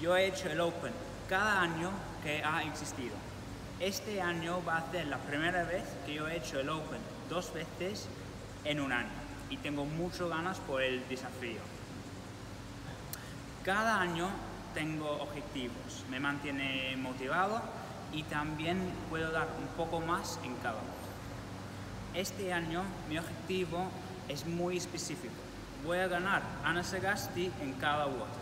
Yo he hecho el Open cada año que ha existido. Este año va a ser la primera vez que yo he hecho el Open 2 veces en un año y tengo muchas ganas por el desafío. Cada año tengo objetivos, me mantiene motivado y también puedo dar un poco más en cada uno. Este año mi objetivo es muy específico. Voy a ganar Ana Sagasti en cada WOD.